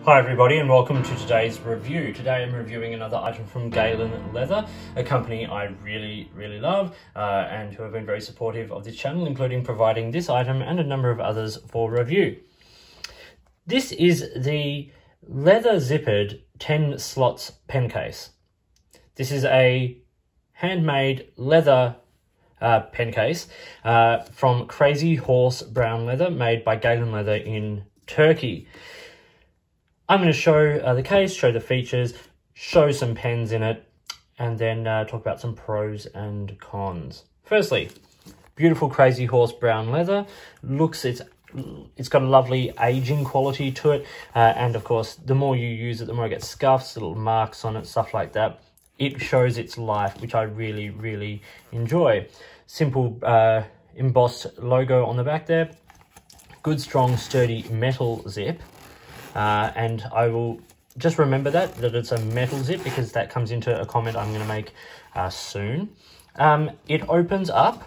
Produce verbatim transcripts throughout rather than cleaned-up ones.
Hi everybody and welcome to today's review. Today I'm reviewing another item from Galen Leather, a company I really, really love uh, and who have been very supportive of this channel, including providing this item and a number of others for review. This is the Leather Zippered ten slots pen case. This is a handmade leather uh, pen case uh, from Crazy Horse Brown Leather, made by Galen Leather in Turkey. I'm going to show uh, the case, show the features, show some pens in it, and then uh, talk about some pros and cons. Firstly, beautiful Crazy Horse Brown Leather. Looks, it's it's got a lovely aging quality to it, uh, and of course, the more you use it, the more it gets scuffs, little marks on it, stuff like that. It shows its life, which I really, really enjoy. Simple uh, embossed logo on the back there. Good, strong, sturdy metal zip. Uh, and I will just remember that, that it's a metal zip, because that comes into a comment I'm going to make uh, soon. Um, it opens up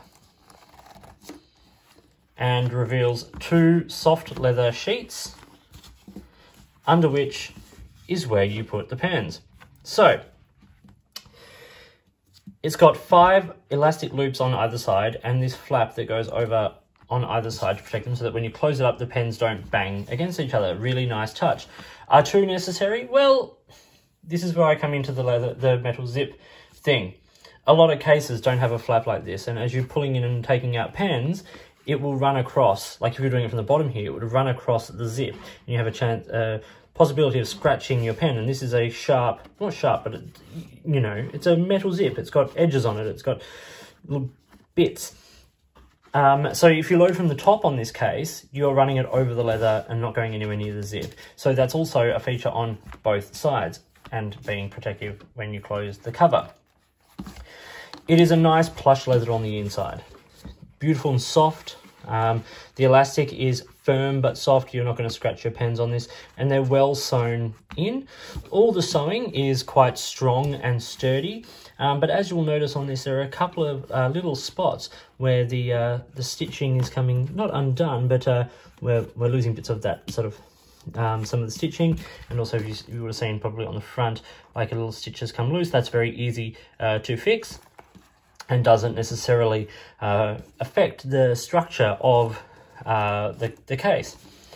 and reveals two soft leather sheets, under which is where you put the pens. So, it's got five elastic loops on either side and this flap that goes over on either side to protect them, so that when you close it up, the pens don't bang against each other. Really nice touch. Are two necessary? Well, this is where I come into the leather, the metal zip thing. A lot of cases don't have a flap like this, and as you're pulling in and taking out pens, it will run across, like if you're doing it from the bottom here, it would run across the zip, and you have a chance, uh, possibility of scratching your pen. And this is a sharp, not sharp, but it, you know, it's a metal zip. It's got edges on it. It's got little bits. Um, so if you load from the top on this case, you're running it over the leather and not going anywhere near the zip. So that's also a feature on both sides and being protective when you close the cover. It is a nice plush leather on the inside. Beautiful and soft. Um, the elastic is firm but soft. You're not going to scratch your pens on this, and they're well sewn in. All the sewing is quite strong and sturdy, um, but as you'll notice on this, there are a couple of uh, little spots where the uh, the stitching is coming, not undone, but uh, we're, we're losing bits of that sort of um, some of the stitching. And also, you, you would have seen probably on the front, like a little stitches come loose. That's very easy uh, to fix, and doesn't necessarily uh, affect the structure of uh, the, the case.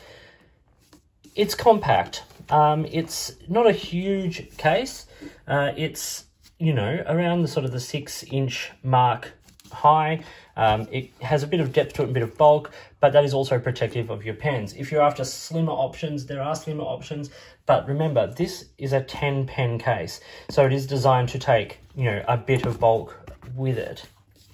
It's compact. Um, it's not a huge case. Uh, it's, you know, around the sort of the six inch mark high. Um, it has a bit of depth to it, a bit of bulk, but that is also protective of your pens. If you're after slimmer options, there are slimmer options, but remember, this is a ten pen case, so it is designed to take, you know, a bit of bulk with it.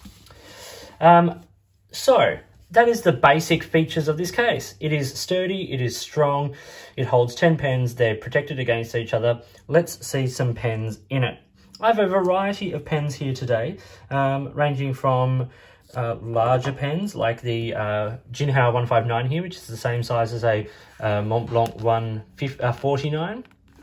Um, so that is the basic features of this case. It is sturdy, it is strong, it holds ten pens, they're protected against each other. Let's see some pens in it. I have a variety of pens here today, um, ranging from uh, larger pens like the uh, Jinhao one fifty-nine here, which is the same size as a uh, Mont Blanc one forty-nine,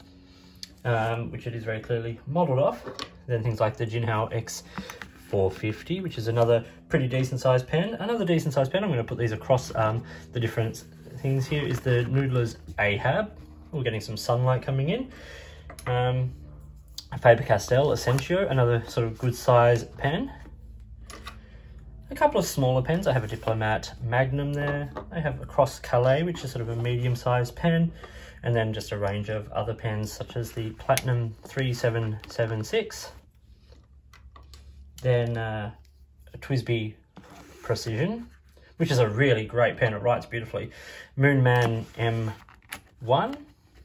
um, which it is very clearly modelled off. Then things like the Jinhao X four fifty, which is another pretty decent sized pen. Another decent sized pen, I'm going to put these across um, the different things here, is the Noodler's Ahab. We're getting some sunlight coming in. Um, Faber-Castell Essentio, another sort of good size pen. A couple of smaller pens. I have a Diplomat Magnum there. I have a Cross Calais, which is sort of a medium sized pen. And then just a range of other pens, such as the Platinum three seven seven six. Then uh, a TWSBI Precision, which is a really great pen. It writes beautifully. Moonman M one.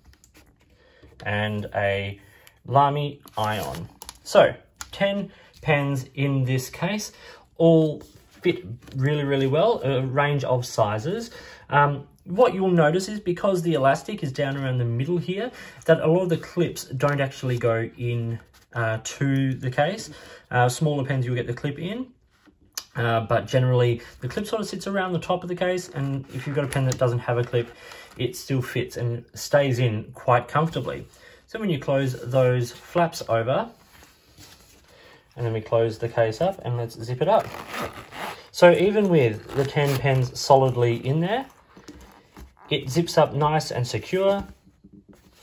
And a Lamy Ion. So, ten pens in this case. All fit really, really well. A range of sizes. Um, What you'll notice is, because the elastic is down around the middle here, that a lot of the clips don't actually go in uh, to the case. Uh, smaller pens, you'll get the clip in, uh, but generally the clip sort of sits around the top of the case, and if you've got a pen that doesn't have a clip, it still fits and stays in quite comfortably. So when you close those flaps over, and then we close the case up, and let's zip it up. So even with the ten pens solidly in there, it zips up nice and secure.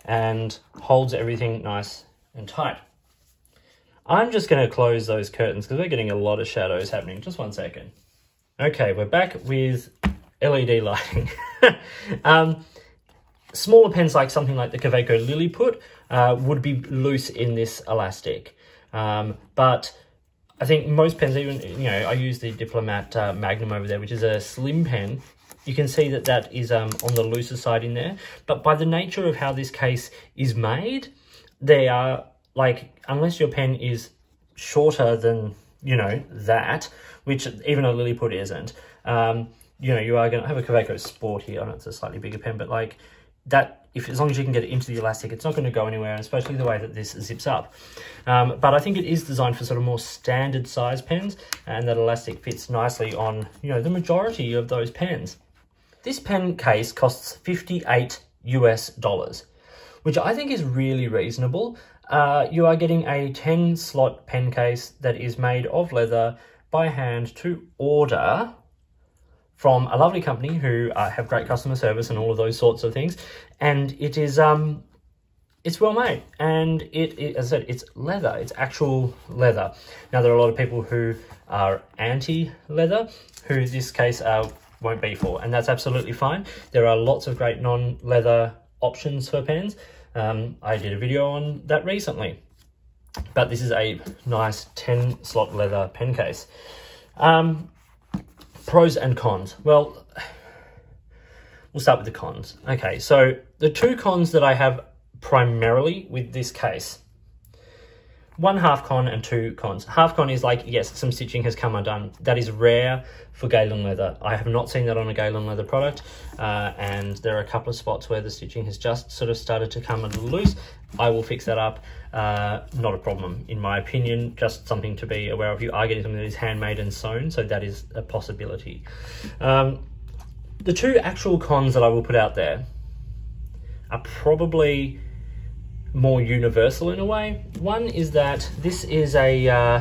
and holds everything nice and tight. I'm just going to close those curtains because we're getting a lot of shadows happening. Just one second. Okay, we're back with L E D lighting. um, smaller pens like something like the Kaweco Lilliput uh, would be loose in this elastic. Um, but I think most pens, even, you know, I use the Diplomat uh, Magnum over there, which is a slim pen. You can see that that is um, on the looser side in there. But by the nature of how this case is made, they are, like, unless your pen is shorter than, you know, that, which even a Lilliput isn't, um, you know, you are going to have a Kaweco Sport here. I know it's a slightly bigger pen, but like that, if as long as you can get it into the elastic, it's not going to go anywhere, especially the way that this zips up. Um, but I think it is designed for sort of more standard size pens, and that elastic fits nicely on, you know, the majority of those pens. This pen case costs fifty-eight US dollars, which I think is really reasonable. Uh, you are getting a ten slot pen case that is made of leather by hand to order from a lovely company who uh, have great customer service and all of those sorts of things. And it is, um, it's well made. And it, it, as I said, it's leather, it's actual leather. Now, there are a lot of people who are anti-leather, who this case uh, won't be for, and that's absolutely fine. There are lots of great non-leather options for pens. Um, I did a video on that recently, but this is a nice ten slot leather pen case. Um, pros and cons. Well, we'll start with the cons. Okay, so the two cons that I have primarily with this case, one half con and two cons. Half con is like, yes, some stitching has come undone. That is rare for Galen Leather. I have not seen that on a Galen Leather product, uh, and there are a couple of spots where the stitching has just sort of started to come a little loose. I will fix that up. Uh, not a problem, in my opinion, just something to be aware of. You are getting something that is handmade and sewn, so that is a possibility. Um, the two actual cons that I will put out there are probably more universal in a way. One is that this is a, uh,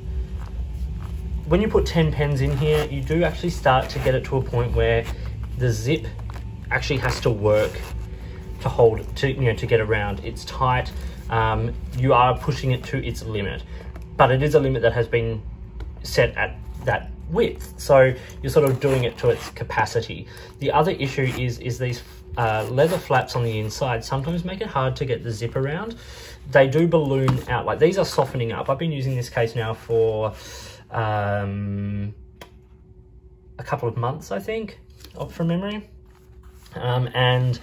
when you put ten pens in here, you do actually start to get it to a point where the zip actually has to work to hold, to, you know, to get around. It's tight. Um, you are pushing it to its limit, but it is a limit that has been set at that width. So you're sort of doing it to its capacity. The other issue is, is these Uh, leather flaps on the inside sometimes make it hard to get the zip around. They do balloon out. Like, these are softening up. I've been using this case now for um, a couple of months, I think, from memory. Um, and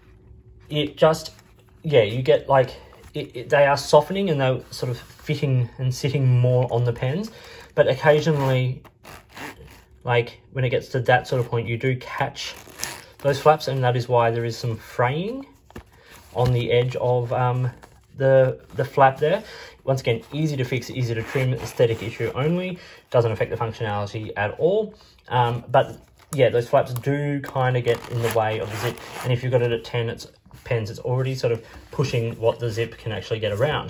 it just, yeah, you get like, it, it, they are softening and they're sort of fitting and sitting more on the pens. But occasionally, like when it gets to that sort of point, you do catch those flaps, and that is why there is some fraying on the edge of um, the, the flap there. Once again, easy to fix, easy to trim, aesthetic issue only, doesn't affect the functionality at all. Um, but yeah, those flaps do kind of get in the way of the zip, and if you've got it at ten, it's pens, it's already sort of pushing what the zip can actually get around.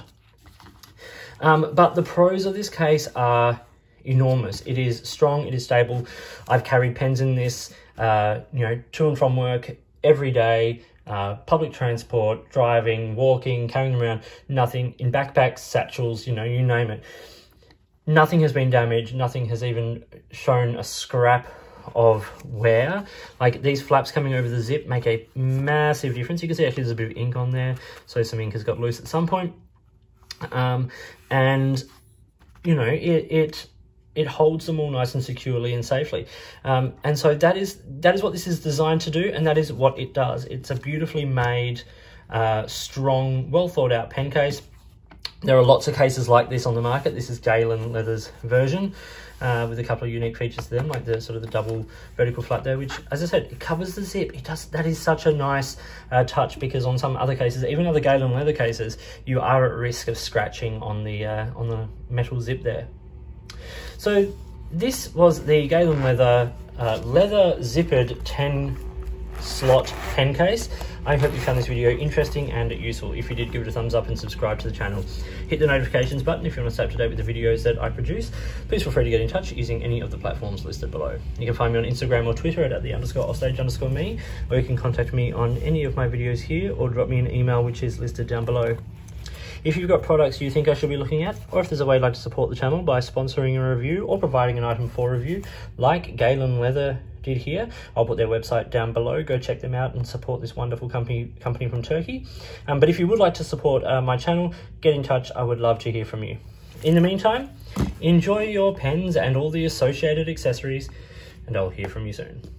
Um, but the pros of this case are enormous. It is strong, it is stable. I've carried pens in this, uh, you know, to and from work every day, uh, public transport, driving, walking, carrying them around, nothing, in backpacks, satchels, you know, you name it. Nothing has been damaged, nothing has even shown a scrap of wear. Like, these flaps coming over the zip make a massive difference. You can see actually there's a bit of ink on there, so some ink has got loose at some point. Um, and, you know, it... it It holds them all nice and securely and safely. Um, and so that is that is what this is designed to do, and that is what it does. It's a beautifully made, uh, strong, well thought out pen case. There are lots of cases like this on the market. This is Galen Leather's version, uh, with a couple of unique features to them, like the sort of the double vertical flap there, which, as I said, it covers the zip. It does. That is such a nice uh, touch, because on some other cases, even other Galen Leather cases, you are at risk of scratching on the uh, on the metal zip there. So this was the Galen Leather uh, leather zippered ten slot pen case. I hope you found this video interesting and useful. If you did, give it a thumbs up and subscribe to the channel. Hit the notifications button if you want to stay up to date with the videos that I produce. Please feel free to get in touch using any of the platforms listed below. You can find me on Instagram or Twitter at, at the underscore offstage underscore me, or you can contact me on any of my videos here or drop me an email which is listed down below. If you've got products you think I should be looking at, or if there's a way you'd like to support the channel by sponsoring a review or providing an item for review, like Galen Leather did here, I'll put their website down below. Go check them out and support this wonderful company company from Turkey. Um, but if you would like to support uh, my channel, get in touch. I would love to hear from you. In the meantime, enjoy your pens and all the associated accessories, and I'll hear from you soon.